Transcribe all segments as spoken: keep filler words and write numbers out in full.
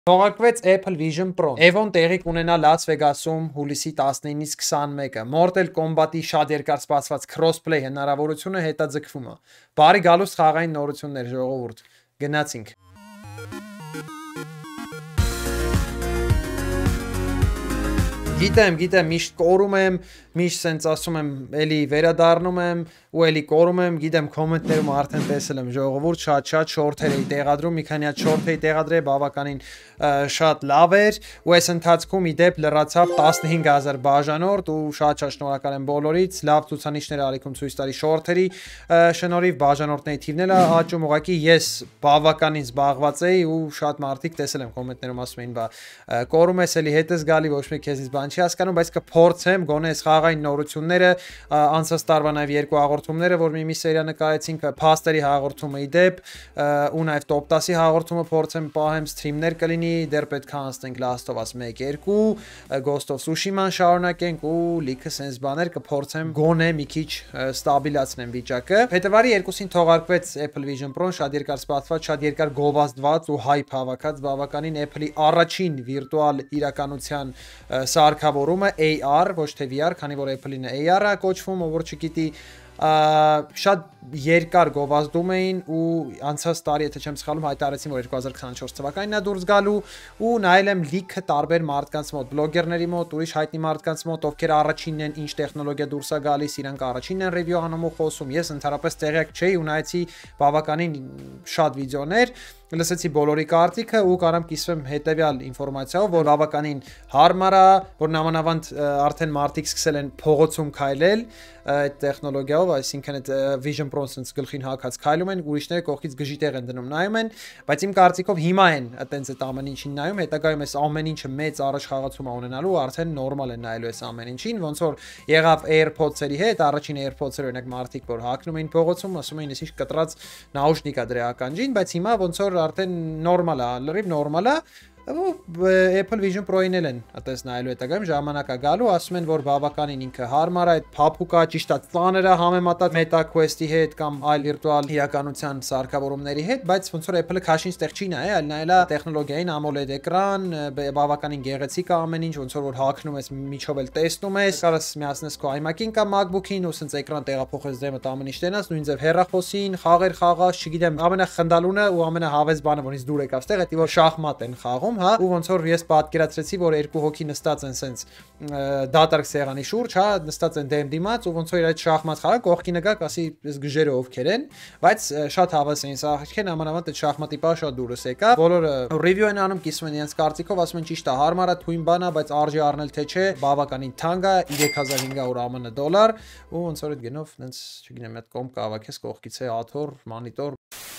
Թողարկվեց Apple Vision Pro-ն։ Evo-ն տեղի կունենա Las Vegas-ում հուլիսի տասնինից քսանմեկը։ Mortal Kombat-ի շատ երկար սպասված crossplay հնարավորությունը հետաձգվում է։ Բարի գալուստ խաղային նորություններ, ժողովուրդ։ Գնացինք։ Գիտեմ, գիտեմ, միշտ կորում եմ, միշտ սենց ասում եմ, էլի վերադառնում եմ ու էլի կորում եմ, գիտեմ կոմենտներում արդեն տեսել եմ ժողովուրդ, շատ-շատ շորթեր էի տեղադրում, մի քանի հատ շորթ էի տեղադրել, բավականին շատ լավ էր ու այս ընթացքում ի դեպ լրացավ տասնհինգ հազար բաժանորդ ու շատ-շատ շնորհակալ եմ բոլորից, լավ ցուցանիշներ ալիքում ցույց տալի շորթերի շնորհիվ բաժանորդների թիվն էլ աճում, ուղղակի ես բավականին զբաղված էի ու շատ մարդիկ տեսել եմ կոմենտներում ասում էին, բա կորում ես էլի հետս գալի, ոչ մեկ քեզից բան չի հասկանում, բայց կփորձեմ գոնե այս խաղային նորությունները անցած տարվա նաև երկու հաղորդումները, որ մի մի սերիա նկարեցինք, փաստերի հաղորդումը ի դեպ ու նաև Top տասի հաղորդումը փորձեմ պահեմ, սթրիմներ կլինի, դեռ պետք է անցնենք Last of Us մեկ երկու, Ghost of Tsushima-ն շարունակենք ու լիքը sense բաներ կփորձեմ գոնե մի քիչ ստաբիլացնեմ վիճակը։ Փետրվարի երկուսին թողարկվեց Apple Vision Pro-ն, շատ երկար սպասված, շատ երկար գովազդված ու hype հավաքած, բավականին Apple-ի առաջին վիրտուալ իրականության սարքավորումը A R, ոչ թե V R, քանի որ Apple-ին A R-ը կոչվում, ով որ չգիտի, շատ երկար գովազդում էին ու անցած տարի, եթե չեմ սխալվում, հայտարարեցին, որ երկու հազար քսանչորս թվականին է դուրս գալու ու նայել եմ լիքը տարբեր մարդկանց մոտ, բլոգերների մոտ, ուրիշ հայտնի մարդկանց մոտ, ովքեր առաջինն են, ինչ տեխնոլոգիա դուրս է գալիս, իրանք առաջինն են ռիվյու անում ու խոսում։ Ես ընդհանրապես տեղյակ չէի ու նայեցի բավականին շատ վիդեոներ, լսեցի բոլորի կարծիքը ու կարամ կիսվեմ հետևյալ ինֆորմացիայով, որ բավականին հարմար է, որ նամանավանդ արդեն մարդիկ սկսել են փողոցում քայլել այդ տեխնոլոգիայով, այսինքն այդ Vision Pro-ն գլխին հագած քայլում են, ուրիշները կողքից գժի տեղ են դնում, նայում են, բայց իմ կարծիքով հիմա են այտենց այդ ամեն ինչին նայում, հետագայում այս ամեն ինչը մեծ առաջխաղացում ունենալու, արդեն նորմալ են նայելու այս ամեն ինչին, ոնց որ եղավ AirPods-երի հետ, առաջին AirPods-երը օրինակ մարդիկ որ հագնում էին փողոցում, ասում էին, էսի կտրած նաուշնիկ է դրա ականջին, բայց հիմա ոնց որ արդեն նորմալ է, լրիվ նորմալ է, Apple Vision Pro-ին են այդպես նայելու հետագայում ժամանակա գալու, ասում են, որ բավականին ինքը հարմար է, փափուկ է, ճիշտ է, ծանր է համեմատած Meta Quest-ի հետ կամ այլ վիրտուալ իրականության սարքավորումների հետ, բայց ոնց որ Apple-ը քաշին ստեղ չի նայել, այլ նայելա տեխնոլոգիային AMOLED էկրան, բավականին գեղեցիկ է ամեն ինչ, ոնց որ հագնում ես, միջով էլ տեսնում ես, կարաս միացնես քո iMac-ին կամ MacBook-ին ու սենց էկրան տեղափոխես դեմդ ամեն ինչ տենաս, նույն ձև հեռախոսին, խաղեր խաղաս, չգիտեմ, ամենախնդալունը ու ամենահավես բանը, որից դուր եկավ ստեղ, դա որ շախմատ են խաղում, հա, ու ոնց որ ես պատկերացրեցի, որ երկու հոգի նստած են սենց դատարկ սեղանի շուրջ, հա, նստած են դեմ դիմաց ու ոնց որ այդ շախմատ խաղը կողքի նկակ, ասի այս գժերը ովքեր են, բայց շատ հավես էին սա աղջիկն, ամանավանդ այդ շախմատի պահ շատ դուրս եկա։ Բոլորը ռիվյու են անում, կիսում են իրենց կարծիքով, ասում են ճիշտ է, հարմար է, թույն բան է, բայց արժի առնել թե չէ, բավականին թանկ է, երեք հազար հինգ հարյուր ԱՄՆ դոլար ու ոնց որ այդ գնով նենց, չգիտեմ, այդ կոմ կավաքես կողքից է աթոռ, մանիտոր։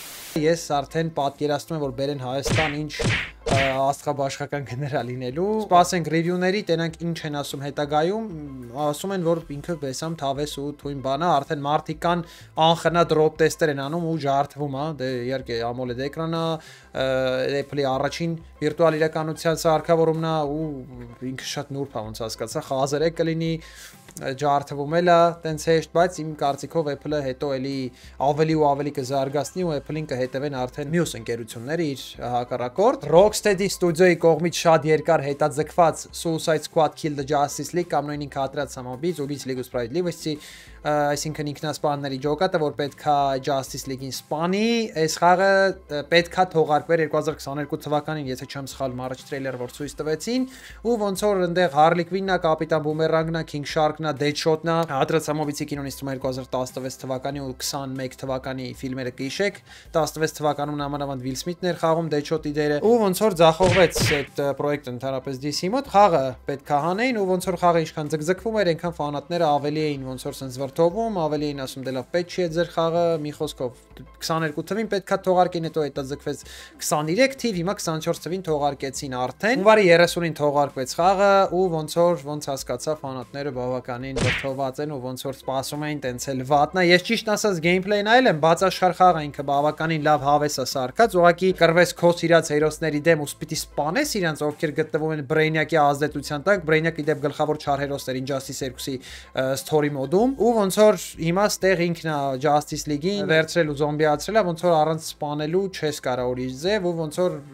Ես արդեն պատկերացնում եմ, որ բերեն Հայաստան ինչ աստղաբաշխական գներա լինելու։ Սպասենք ռիվյուների, տենանք ինչ են ասում հետագայում, ասում են, որ ինքը բեսամ թավես ու թույն բան է, արդեն մարդիկ կան անխնա դրոպ տեստեր են անում ու ջարդվում է, դե իհարկե AMOLED էկրան է, Apple-ի առաջին վիրտուալ իրականության սարքավորումն է ու ինքը շատ նուրբ է, ոնց հասկացա, խազերեք կլինի, ջարդվում էլ է, տենց հեշտ, բայց իմ կարծիքով Apple-ը հետո էլի ավելի ու ավելի կզարգացնի ու Apple-ին կհետևեն արդեն մյուս ընկերությունները իր հակառակորդ։ Rocksteady Studio-ի կողմից շատ երկար հետաձգված Suicide Squad Kill the Justice League կամ նույնին կատրած Samobից ու Beats League Sprightlivesի, այսինքն ինքնասպանների ջոկատը, որ պետքա Justice League-ին սպանի, այս խաղը պետքա թողարկվեր երկու հազար քսաներկու թվականին, եթե չեմ սխալվում, առաջ տրեյլերը որ ցույց տվեցին, ու ոնց որ այնտեղ Harley Quinn-ն է, Կապիտան Բումերանգն է, King Shark-ն է, Deadshot-ն է, Հադրած Սամովիցի կինոն իստում երկու հազար տասնվեց թվականի ու քսանմեկ թվականի ֆիլմերը կհիշեք, տասնվեց թվականում նամանավանդ Will Smith-ն էր խաղում Deadshot-ի դերը, ու ոնց որ ձախողվեց այդ պրոյեկտը ընդհանրապես D C մոտ, խաղը պետքա հանեին ու ոնց որ խաղը ինչքան ձգձգվում էր, այնքան ֆանատները ավելի էին ոնց որ սենց վրդովում, ավելի էին ասում դե լավ պետք չի ձեր խաղը, մի խոսքով քսաներկու թվին պետքա թողարկեն, հետո հետաձգվեց քսաներեք թիվ, հիմա քսանչորս թվին թողարկեցին արդեն, հունվարի երեսունին թողարկվեց խաղը ու ոնց որ ոնց հասկացա ֆանատները բավականին վրդոված են ու ոնց որ սպասում էին տենց էլ վատնա։ Ես ճիշտ ասած գեյմփլեյն այլ եմ, բացաշխար խաղը ինքը բավականին լավ հավես է սարքած, ուղղակի կռվես քո սիրած հերոսների դեմ ու սպիտի սպանես իրանց, ովքեր գտնվում են Brainiac-ի ազդեցության տակ, Brainiac-ի դեպ գլխավոր չար հերոսներ Injustice երկուսի story մոդում ու ոնց որ հիմա ստեղ ինքն է Justice League-ին վերցրել ու զոմբիացրել է, ոնց որ առանց սպանելու չես կարող ուրիշ ձև ու ոնց որ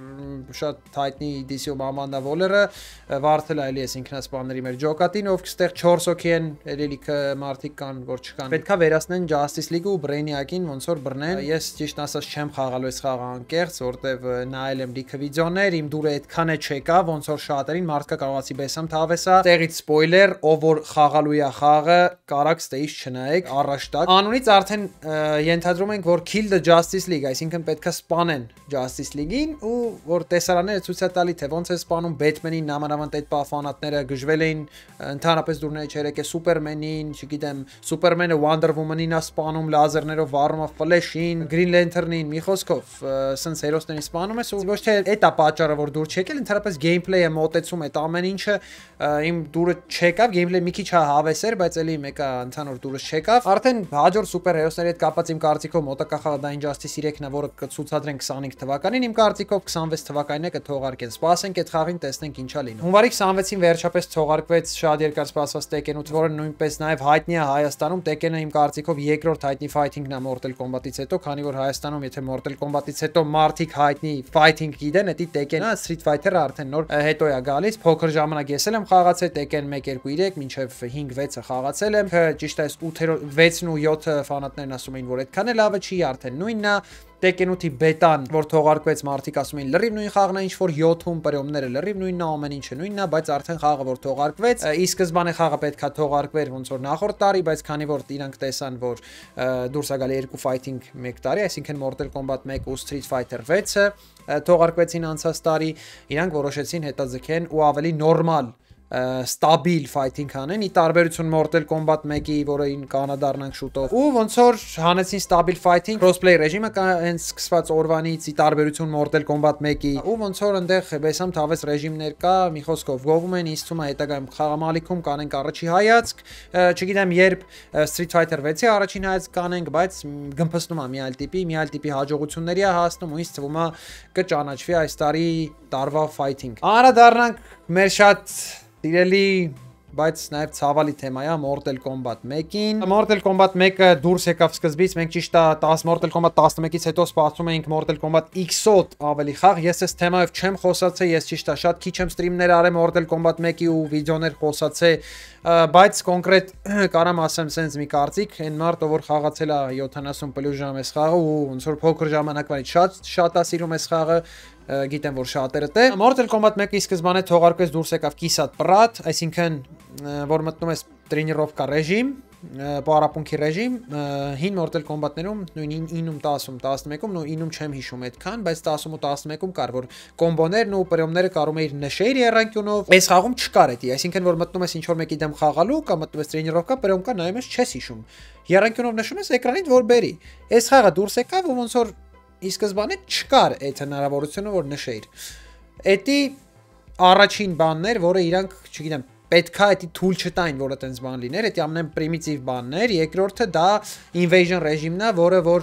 շատ հայտնի դի սի Ամանդա Վոլերը վարդել այլի էս ինքնասպանների մեր ջոկատին, ովք ստեղ չորս հոգի են, էլելիքը մարդիկ կան, որ չկան։ Պետքա վերացնեն Justice League-ը ու Brainiac-ին, ոնց որ բռնեն։ Ես ճիշտ ասած չեմ խաղալու այս խաղը անկեղծ, որտեվ նայել եմ լիքը վիդեոներ, իմ դուրը այդքան է չեկա, ոնց որ շատերին մարդկա կարողացի բեսամ թավեսա։ Տեղից սպոյլեր, ով որ խաղալու է խաղը, կարակ ստեից չնայեք, առաջ տակ։ Անունից արդեն ենթադրում ենք, որ Kill the Justice League, այսինքն պետքա սպանեն Justice League-ին ու որ տեսարանները ցույց է տալի, թե ոնց է սպանում Batman-ին, նամանավանդ այդ պահ-ֆանատները գժվել էին, ընդհանրապես դուրները չերեք է Superman-ին, չգիտեմ, Superman-ը Wonder Woman-ին է սպանում, լազերներով վառում է Flash-ին, Green Lantern-ին, մի խոսքով, սենց հերոսներին սպանում ես ու ոչ թե այդ է պատճառը, որ դուր չեկել, ընդհանրապես gameplay-ը մոտեցում այդ ամեն ինչը իմ դուրը չեկավ, gameplay մի քիչ հավես էր, բայց էլի մեկը ընդհանուր դուրս չեկավ։ Արդեն հաջորդ սուպերհերոսների հետ կապված իմ կարծիքով մոտակա խաղը դա Injustice threeն է, որը կցուցադրեն քսանհինգ թվականին, իմ կարծիքով քսանվեց թվականին է կթողարկեն։ Սպասենք այդ խաղին, տեսնենք ինչա լինում։ Հունվարի քսանվեցին վերջապես թողարկվեց շատ երկար սպասված Tekken eight, որը նույնպես նաև հայտնի է Հայաստանում։ Tekken-ը իմ կարծիքով երկրորդ հայտնի fighting-ն է Mortal Kombat-ից հետո, քանի որ Հայաստանում եթե Mortal Kombat-ից հետո մարդիկ հայտնի fighting գիտեն, դա Tekken-ը, Street Fighter-ը արդեն նոր հետո է գալիս։ Փոքր ժամանակ ես էլ եմ խաղացել Tekken one two three մինչև five six-ը խաղացել եմ։ Ճիշտ է, sixth ու seventh ֆանատներն ասում էին, որ այդքան է լավը չի, արդեն նույնն է։ Tekken eight-ի բետան, որ թողարկվեց, մարդիկ ասում էին լրիվ նույն խաղն է, ինչ որ seven-ում պրոմները լրիվ նույնն է, ամեն ինչը նույնն է, բայց արդեն խաղը որ թողարկվեց, ի սկզբանե խաղը պետքա թողարկվեր ոնց որ նախորդ տարի, բայց քանի որ իրանք տեսան, որ դուրս է գալի two fighting one տարի, այսինքն Mortal Kombat one ու Street Fighter six-ը թողարկվեցին անցած տարի, իրանք որոշեցին հետաձգեն ու ավելի նորմալ ստաբիլ fighting անեն, ի տարբերություն Mortal Kombat one-ի, որը ին կանադառնանք շուտով։ Ու ոնց որ հանեցին ստաբիլ fighting, crossplay ռեժիմը կա հենց սկսված օրվանից, ի տարբերություն Mortal Kombat one-ի։ Ու ոնց որ այնտեղ բեսամ թավես ռեժիմներ կա, մի խոսքով գովում են, ինձ թվում է հետագայում խաղամալիքում կանենք առաջի հայացք, չգիտեմ երբ Street Fighter six-ի առաջին հայացք կանենք, բայց գմփսնում է մի այլ տիպի, մի այլ տիպի հաջողությունների է հասնում ու ինձ թվում է կճանաչվի այս տարի տարվա fighting։ Անդրադառնանք մեր շատ Սիրելի, բայց նաև ցավալի թեմա է Mortal Kombat one-ին։ Mortal Kombat one-ը դուրս եկավ սկզբից, մենք ճիշտ է ten Mortal Kombat elevenից հետո սպասում էինք Mortal Kombat X-ոտ ավելի խաղ։ Ես այս թեմայով չեմ խոսացել, ես ճիշտ է շատ քիչ եմ ստրիմներ արել Mortal Kombat one-ի ու վիդեոներ խոսացել, բայց կոնկրետ կարամ ասեմ sense մի կարծիք, այն մարդը որ խաղացել է seventy պլյուս ժամ այս խաղը ու ոնց որ փոքր ժամանակվանից շատ շատ է սիրում այս խաղը, գիտեմ որ շատերը տե։ Mortal Kombat one-ի սկզբանե թողարկվեց դուրս եկավ կիսատ պրատ, այսինքն որ մտնում ես տրենիրովկա ռեժիմ, պարապունքի ռեժիմ, հին Mortal Kombat-ներում նույն nine-ում, ten-ում, eleven-ում, նո nine-ում չեմ հիշում այդքան, բայց ten-ում ու eleven-ում կար, որ կոմբոներն ու պրոմները կարող էիր նշեիր երանկյունով։ Այս խաղում չկար դա, այսինքն որ մտնում ես ինչ-որ մեկի դեմ խաղալու, կամ մտնում ես տրենիրովկա, պրոմ կա, նայում ես չես հիշում։ Երանկյունով նշում ես էկրանից որ բերի։ Այս խաղը դուրս եկավ ու ոնց որ ի սկզբանե չկար այդ հնարավորությունը որ նշեիր։ Էդի առաջին բաններ, որը իրանք, չգիտեմ, պետքա էդի թույլ չտային, որը տենց բան լիներ, էդի ամեն պրիմիտիվ բաններ, երկրորդը դա invasion ռեժիմն է, որը որ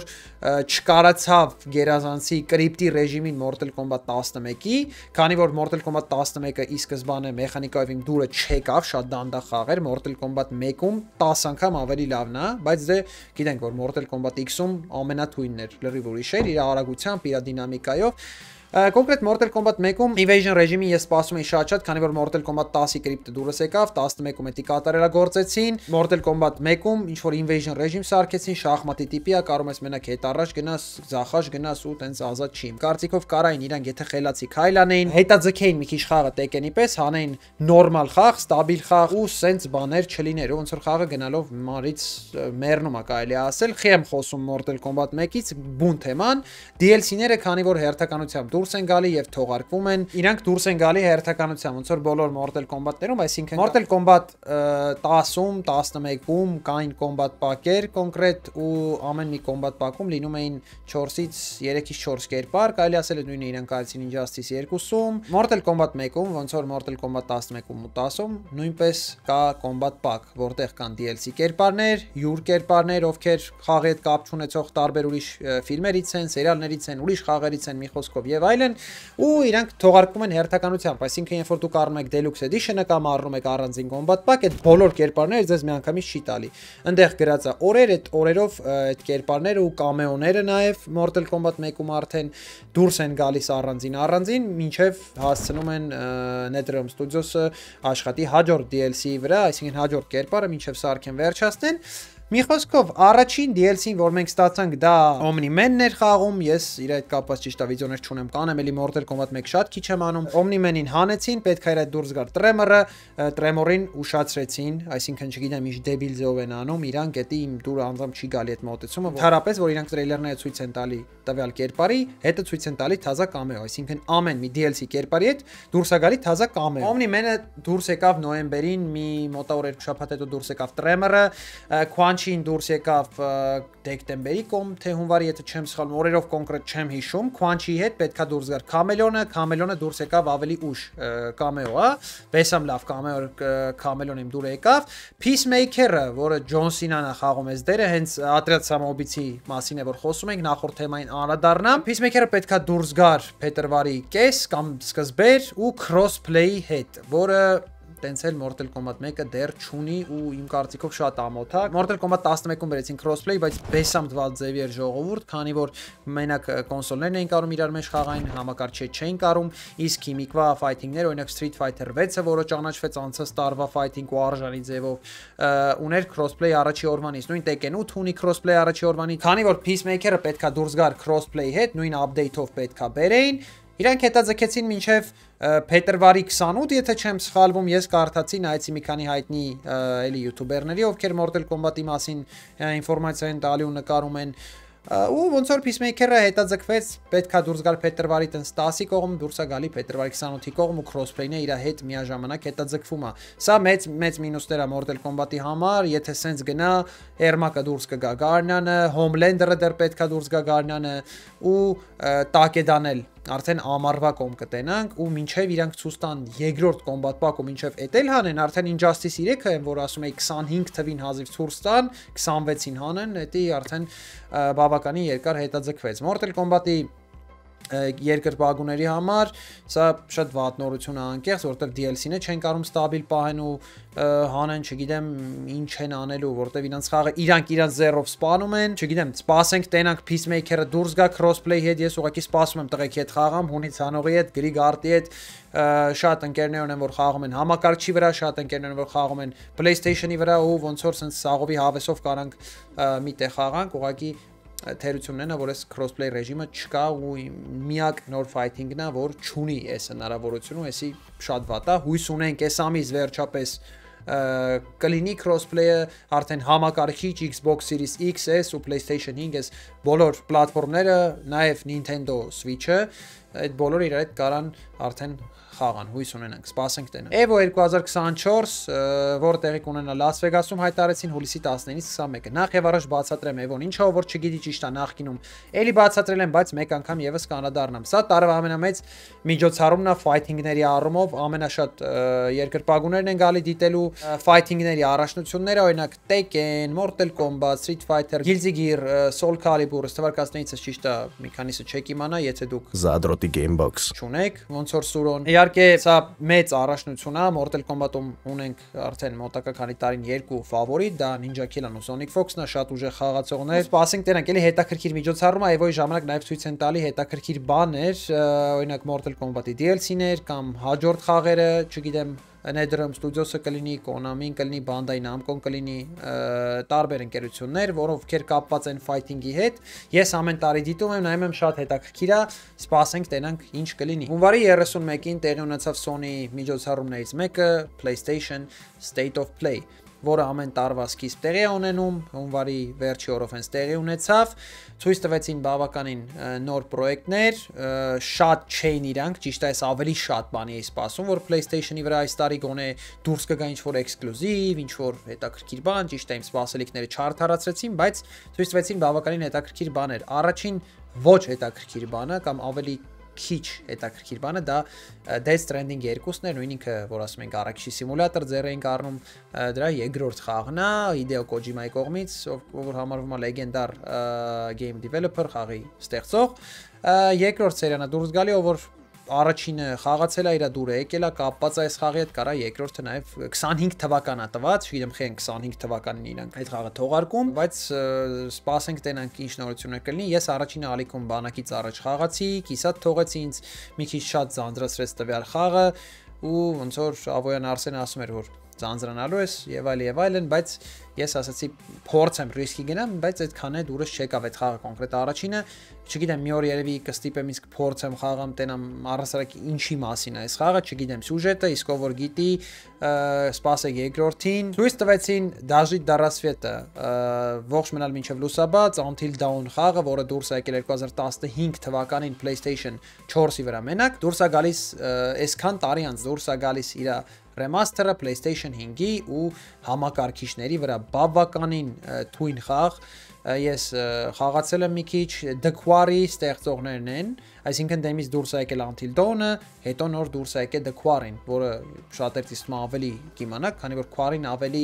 չկարացավ գերազանցի կրիպտի ռեժիմին Mortal Kombat eleven-ի, քանի որ Mortal Kombat eleven-ը ի սկզբանե մեխանիկայով իմ դուրը չեկավ, շատ դանդաղ խաղ էր, Mortal Kombat one-ում ten անգամ ավելի լավն է, բայց դե գիտենք որ Mortal Kombat X-ում ամենաթույնն էր, լրիվ ուրիշ էր, իր արագությամբ, իր դինամիկայով։ Կոնկրետ Mortal Kombat one-ում invasion ռեժիմին ես սպասում էի շատ-շատ, քանի որ Mortal Kombat ten-ի կրիպտը դուրս եկավ, eleven-ում էդի կատարելագործեցին, Mortal Kombat one-ում ինչ որ invasion ռեժիմ սարքեցին, շախմատի տիպի է, կարող ես մենակ հետ առաջ գնաս, ձախաշ գնաս ու տենց ազատ չի։ Կարծիքով կարային իրանք եթե խելացի քայլ անեին, հետաձգեին մի քիչ խաղը Tekken-ի պես, հանեին նորմալ խաղ, ստաբիլ խաղ ու սենց բաներ չլիներ, ոնց որ խաղը գնալով մարից մեռնում է կարելի ասել։ Խի եմ խոսում Mortal Kombat one-ից, բուն թեման, D L C-ները քանի որ հերթականությամբ դուրս են գալի եւ թողարկվում են, իրանք դուրս են գալի հերթականությամբ, ոնց որ բոլոր Mortal Kombat-ներում, այսինքն Mortal Kombat ten-ում, eleven-ում կային combat pack-եր կոնկրետ ու ամեն մի combat pack-ում լինում էին fourից three-ից four կերպար, կարելի ասել է նույնը իրանք արեցին Injustice two-ում, Mortal Kombat one-ում, ոնց որ Mortal Kombat eleven-ում ու ten-ում նույնպես կա combat pack, որտեղ կան D L C կերպարներ, յուր կերպարներ, ովքեր խաղի հետ կապ չունեցող տարբեր ուրիշ ֆիլմերից են, սերիալներից են, ուրիշ խաղերից են, մի խոսքով եւ այլն, ու իրանք թողարկում են հերթականությամբ, այսինքն երբ որ դուք առնում եք Deluxe Edition-ը կամ առնում եք առանձին Combat Pack, այդ բոլոր կերպարները ձեզ միանգամից չի տալի։ Այնտեղ գրած է օրեր, այդ օրերով այդ կերպարները ու կամեոները նաև Mortal Kombat մեկում արդեն դուրս են գալիս առանձին առանձին, մինչև հասցնում են NetherRealm Studios-ը աշխատի հաջորդ D L C-ի վրա, այսինքն հաջորդ կերպարը մինչև սարքեն վերջացնեն։ Մի խոսքով առաջին D L C-ն, որ մենք ստացանք, դա Omni-Man-ն էր խաղում, ես իր այդ կապված ճիշտ է վիդեոներ չունեմ, կանեմ, էլի Mortal Kombat մեկ շատ քիչ եմ անում։ Omni-Man-ին հանեցին, պետք է իր այդ դուրս գար Tremor-ը, Tremor-ին ուշացրեցին, այսինքն չգիտեմ, ինչ դեբիլ ձև են անում, իրանք էդի իմ դուրը անձամբ չի գալի այդ մոտեցումը, հարաբերս որ իրանք տրեյլերները ցույց են տալի տվյալ կերպարի, հետը ցույց են տալի թազա կամեո, այսինքն ամեն մի D L C կերպարի հետ դուրս է գալի թազա կամեո։ Omni-Man-ը դուրս եկավ նոյեմբերին, մի մոտավոր երկու շաբաթ հետո դուրս եկավ Tremor-ը, Quan-Chi-ին դուրս եկավ դեկտեմբերի կոմ, թե հունվարի, եթե չեմ սխալվում, օրերով կոնկրետ չեմ հիշում, Quan-Chi-ի հետ պետքա դուրս գար Chameleon-ը, Chameleon-ը դուրս եկավ ավելի ուշ կամեո, հա, բեսամ լավ կամեո Chameleon-ը իմ դուրը եկավ, Peacemaker-ը, որը John Cena-ն է խաղում այս դերը, հենց Atriad Samobitsi մասին է որ խոսում ենք, նախորդ թեմային անդրադառնամ, Peacemaker-ը պետքա դուրս գար փետրվարի կես կամ սկզբեր ու crossplay-ի հետ, որը տենց էլ Mortal Kombat մեկը դեռ չունի ու իմ կարծիքով շատ ամոթ է։ Mortal Kombat տասնմեկում բերեցին crossplay, բայց բեսամ դվալ ձևի էր ժողովուրդ, քանի որ մենակ կոնսոլներն էին կարում իրար մեջ խաղային, համակարգչի չէին կարում, իսկ հիմիկվա fighting-ներ, օրինակ Street Fighter վեցը, որը ճանաչվեց անցած տարվա fighting ու արժանի ձևով, ուներ crossplay առաջի օրվանից, նույն Tekken ութ ունի crossplay առաջի օրվանից, քանի որ Peacemaker-ը պետքա դուրս գար crossplay հետ, նույն update-ով պետքա բերեին, իրանք հետաձգեցին մինչև փետրվարի քսանութ, եթե չեմ սխալվում, ես կարդացի, նայեցի մի քանի հայտնի էլի յութուբերների, ովքեր Mortal Kombat-ի մասին ինֆորմացիա են տալի ու նկարում են, ու ոնց որ Peacemaker-ը հետաձգվեց, պետքա դուրս գալ փետրվարի տասի կողմ, դուրս է գալի փետրվարի քսանութի կողմ ու crossplay-ն է իր հետ միաժամանակ հետաձգվում է։ Սա մեծ մեծ մինուսներ է Mortal Kombat-ի համար, եթե սենց գնա, Ermac-ը դուրս կգա Garnan-ը, Homelander-ը դեռ պետքա դուրս գա Garnan-ը ու Takedan-ը արդեն ամառվա կողմ կտենանք ու մինչև իրանք ցույց տան երկրորդ Combat Pack-ը մինչև էտել հանեն, արդեն Injustice երեքը են, որ ասում էի քսանհինգ թվին հազիվ ցույց տան, քսանվեցին հանեն, դա արդեն բավականին երկար հետաձգվեց։ Mortal Kombat-ի երկրպագուների համար սա շատ վատ նորություն է անկեղծ, որտեղ D L C-ն չեն կարում ստաբիլ պահեն ու հանեն, չգիտեմ ինչ են անելու, որտեղ իրանց խաղը իրանք իրանց զերով սպանում են, չգիտեմ, սպասենք տենանք Peacemaker-ը դուրս գա crossplay հետ, ես ուղղակի սպասում եմ տղեքի հետ խաղամ, հունից հանողի հետ, գրի գարտի հետ, շատ ընկերներ ունեն, որ խաղում են համակարգչի վրա, շատ ընկերներ որ խաղում են PlayStation-ի վրա ու ոնց որ sense սաղովի հավեսով կարանք մի տեղ խաղանք, ուղղակի թերությունն է, որ այս crossplay ռեժիմը չկա ու միակ նոր fighting-ն է, որ չունի այս հնարավորությունը, էսի շատ վատ է, հույս ունենք այս ամիս վերջապես կլինի crossplay-ը արդեն համակարգիչ Xbox Series X, S ու PlayStation հինգ այս բոլոր պլատֆորմները, նաև Nintendo Switch-ը, այդ բոլորը իրար հետ կարան արդեն խաղան, հույս ունենանք, սպասենք տենանք։ Evo երկու հազար քսանչորս, որ տեղի կունենա Լաս Վեգասում, հայտարարեցին հուլիսի տասնինից քսանմեկը։ Նախ եւ առաջ բացատրեմ Evo-ն, ինչով որ չգիտի ճիշտ է նախկինում, էլի բացատրել եմ, բայց մեկ անգամ եւս կանադառնամ։ Սա տարվա ամենամեծ միջոցառումն է fighting-ների առումով, ամենաշատ երկրպագուներն են գալի դիտելու fighting-ների առաջնությունները, օրինակ Tekken, Mortal Kombat, Street Fighter, Guilty Gear, Soul Calibur, ստվարկածներից ճիշտ է, մի քանիսը չեք իմանա, եթե դուք Zadroti Gamebox չունեք, ոնց որ Սուրոն։ Իհարկե, սա մեծ առաջնություն է, Mortal Kombat-ում ունենք արդեն մոտակա քանի տարին երկու ֆավորիտ, դա Ninja Kill-ն ու Sonic Fox-ն է, շատ ուժեղ խաղացողներ։ Սպասենք տենանք, էլի հետաքրքիր միջոցառում է, Evo-ի ժամանակ նաև ցույց են տալի հետաքրքիր բաներ, օրինակ Mortal Kombat-ի D L C-ներ կամ հաջորդ խաղերը, չգիտեմ, NetherRealm Studios-ը կլինի, Konami-ն կլինի, Bandai Namco-ն կլինի, տարբեր ընկերություններ, որովքեր կապված են fighting-ի հետ։ Ես ամեն տարի դիտում եմ, նայում եմ շատ հետաքրքիր է, սպասենք տենանք ինչ կլինի։ Հունվարի երեսունմեկին տեղի ունեցավ Sony միջոցառումներից մեկը, PlayStation State of Play, որը ամեն տարվա սկիզբ տեղի է ունենում, հունվարի վերջի օրով հենց տեղի ունեցավ, ցույց տվեցին բավականին նոր պրոյեկտներ, շատ չէին իրանք, ճիշտ է, այս ավելի շատ բանի էի սպասում, որ PlayStation-ի վրա այս տարի գոնե դուրս կգա ինչ-որ էքսկլյուզիվ, ինչ-որ հետաքրքիր բան, ճիշտ է, իմ սպասելիքները չարդարացրեցին, բայց ցույց տվեցին բավականին հետաքրքիր բաներ։ Առաջին ոչ հետաքրքիր բանը կամ ավելի քիչ հետաքրքիր բանը դա Death Stranding երկուսն էր, նույն ինքը, որ ասում ենք առաքիչի սիմուլյատոր ձեռ էինք առնում, դրա երկրորդ խաղն է Hideo Kojima-ի կողմից, որ համարվում է լեգենդար game developer, խաղի ստեղծող։ Երկրորդ սերիան է դուրս գալի, ով որ առաջինը խաղացել է իր դուրը եկել է կապված այս խաղի հետ կարա երկրորդը նաև քսանհինգ թվականն է տված, չգիտեմ խեն քսանհինգ թվականին իրանք այդ խաղը թողարկում, բայց սպասենք տենանք ինչ նորություններ կլինի։ Ես առաջինը ալիքում բանակից առաջ խաղացի, կիսատ թողեցի ինձ մի քիչ շատ ձանձրացրեց տվյալ խաղը ու ոնց որ Ավոյան Արսենը ասում էր որ ձանձրանալու ես եւ այլ եւ այլն, բայց ես ասացի փորձեմ ռիսկի գնամ, բայց այդքան է դուրս չեկավ այդ խաղը կոնկրետ առաջինը, չգիտեմ մի օր երևի կստիպեմ իսկ փորձեմ խաղամ տենամ առասարակ ինչի մասին է այս խաղը, չգիտեմ սյուժետը, իսկ ով որ գիտի սպասեք երկրորդին։ Ցույց տվեցին Դաժիտ Դարասվետը, ողջ մնալ մինչև լուսաբաց, Until Dawn խաղը, որը դուրս է եկել երկու հազար տասնհինգ թվականին PlayStation չորսի վրա մենակ, դուրս է գալիս այսքան տարի անց դուրս է գալիս իր Remaster-ը PlayStation հինգի ու համակարգիչների վրա բավականին թույն խաղ, ես խաղացել եմ մի քիչ, The Quarry ստեղծողներն են, այսինքն դեմից դուրս է եկել Until Dawn-ը, հետո նոր դուրս է եկել The Quarry-ն, որը շատերից իստում ավելի կիմանաք, քանի որ Quarry-ն ավելի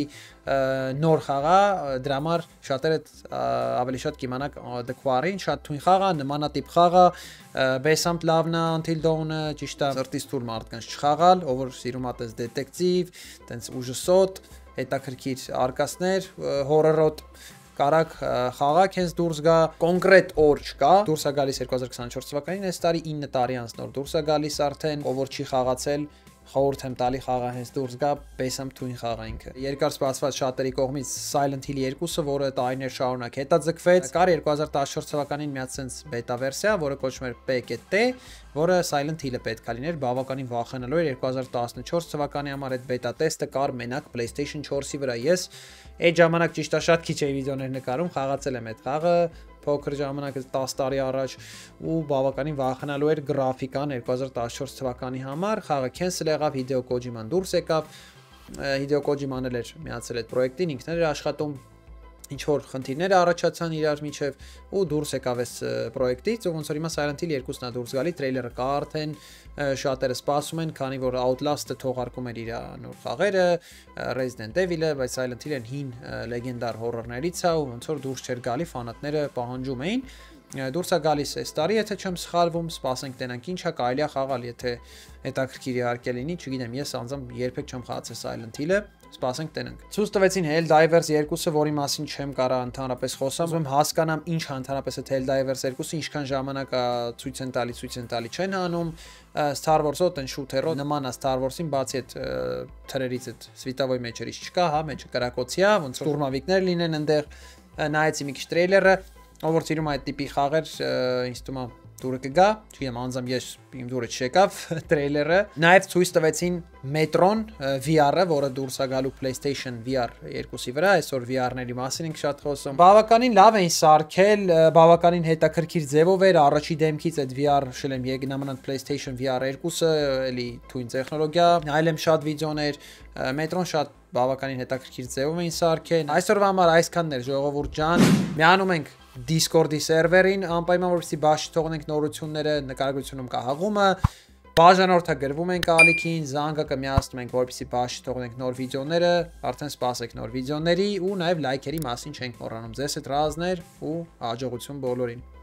նոր խաղ է, դրա համար շատերը ավելի շատ կիմանաք The Quarry-ն, շատ թույն խաղ է, նմանատիպ խաղ է, Բեսամտ լավն է Until Dawn-ը, ճիշտ է, սրտից թույլ մարդկանց չխաղալ, ով որ սիրում է տես դետեկտիվ, տենց ուժսոտ, հետաքրքիր արկածներ, հորորոտ կարակ խաղակ հենց դուրս գա, կոնկրետ օր չկա, դուրս է գալիս երկու հազար քսաներորդ թվականին, այս տարի ինը տարի անց նոր դուրս է գալիս արդեն, ով որ չի խաղացել, խորհուրդ եմ տալի խաղը հենց դուրս գա, Բեսամտ թույն խաղ է ինքը։ Երկար սպասված շատերի կողմից Silent Hill երկուսը, որը տարիներ շարունակ հետաձգվեց, կար երկու հազար տասնչորս թվականին մի հատ sense բետա վերսիա, որը կոչվում էր P K T, որը Silent Hill-ը պետք է լիներ, բավականին վախենալու էր երկու հազար տասնչորս թվականի համար այդ բետա տեստը կար մենակ PlayStation չորսի վրա։ Ես այդ ժամանակ ճիշտ է շատ քիչ էի վիդեոներ նկարում, խաղացել եմ այդ խաղը փոքր ժամանակ դաս տարի առաջ ու բավականին վախենալու էր գրաֆիկան երկու հազար տասնչորս թվականի համար, խաղը cancel եղավ, Hideo Kojima-ն դուրս եկավ, Hideo Kojima-ն էլ էր միացել այդ պրոյեկտին, ինքն էր աշխատում, ինչ որ խնդիրներ առաջացան իրար միջև ու դուրս եկավ այս պրոյեկտից, ոնց որ հիմա Silent Hill երկուսն է դուրս գալի, տրեյլերը կա արդեն, շատերը սպասում են, քանի որ Outlast-ը թողարկում էր իր նոր խաղերը, Resident Evil-ը, բայց Silent Hill-ն հին լեգենդար հորորներից է ու ոնց որ դուրս չէր գալի, ֆանատները պահանջում էին, դուրս է գալիս այս տարի, եթե չեմ սխալվում, սպասենք տենանք ինչա կարելի է խաղալ, եթե հետաքրքիր իհարկե լինի, չգիտեմ, ես անձամբ երբեք չեմ խաղացել Silent Hill-ը, սպասենք տենանք։ Ցույց տվեցին Helldivers երկուսը, որի մասին չեմ կարա ընդհանրապես խոսամ, ուզում եմ հասկանամ ինչ է ընդհանրապես այդ Helldivers երկուսը, ինչքան ժամանակ է ցույց են տալի, ցույց են տալի չեն հանում, Star Wars-ը տեն շութերով նման է Star Wars-ին, բացի այդ թրերից այդ սվիտավոյ մեջերից չկա, հա, մեջը կրակոցի է, ոնց որ շտուրմավիկներ լինեն այնտեղ, նայեցի մի քիչ տրեյլերը, ով որ սիրում է այդ տիպի խաղեր, ինձ թվում է դուրը կգա, չգիտեմ, անձամբ ես իմ դուրը չեկավ տրեյլերը։ Նաև ցույց տվեցին Metron V R-ը, որը դուրս է գալու PlayStation V R երկուսի վրա, այսօր V R-ների մասին ենք շատ խոսում։ Բավականին լավ էին սարքել, բավականին հետաքրքիր ձևով էր, առաջի դեմքից այդ V R շելեմ եկնամանան PlayStation V R երկուսը, էլի թույն տեխնոլոգիա, այլեմ շատ վիդեոներ, Metron շատ բավականին հետաքրքիր ձևով էին սարքել։ Այսօրվա համար այսքանն էր, ժողովուրդ ջան, միանում ենք Discord-ի սերվերին, անպայման որպեսզի բաշխի թողնենք նորությունները, նկարագրությունում կա հաղումը, բաժանորդագրվում ենք ալիքին, զանգը կմիացնում ենք, որպեսզի բաշխի թողնենք նոր վիդեոները, արդեն սպասեք նոր վիդեոների ու նաև լայքերի մասին չենք մոռանում։ Ձեզ հետ ռազներ ու հաջողություն բոլորին։